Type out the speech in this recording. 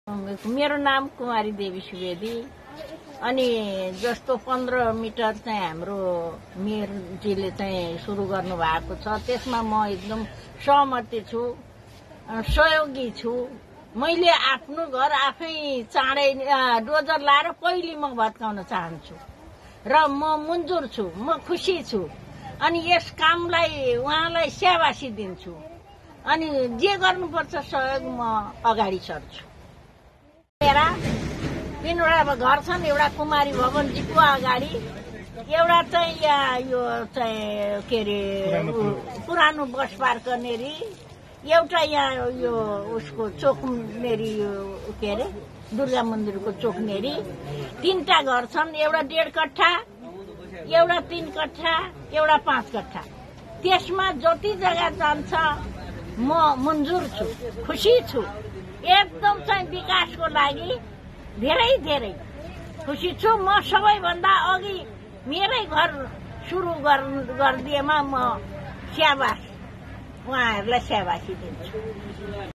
मेरो नाम कुमारी देवी सुवेदी अनि जस्तो 15 मिटर चाहिँ हाम्रो मेयरजीले चाहिँ सुरु गर्नु भएको छ त्यसमा म एकदम सहमति छु, सहयोगी छु। मैले आफ्नो घर आफै चाँडै डोजर लाएर पहिले म भत्काउन चाहन्छु र म मन्जुर छु, म खुसी छु अनि यस कामलाई उहाँलाई स्याबासी दिन्छु अनि जे गर्नुपर्छ सहयोग म अगाडि सर्छु। मेरा 3वटा घर छन्, एउटा कुमारी भवनजीको अगाडि, एउटा चाहिँ यहाँ यो चाहिँ के अरे पुरानो बस पार्क नेरी, एउटा यहाँ यो उसको चोकनेरी के अरे दुर्गा मन्दिरको चोकनेरी। 3टा घर छन्, एउटा 1.5 कट्ठा, एउटा 3 कट्ठा, एउटा 5 कट्ठा। त्यसमा जति जग्गा जान्छ म मन्जुर छु, खुसी छु, एकदम चाहिँ विकासको लागि धेरै धेरै खुसी छु। म सबैभन्दा अघि मेरै घर सुरु गरिदिएमा म स्याबास उहाँहरूलाई स्याबासी दिन्छु।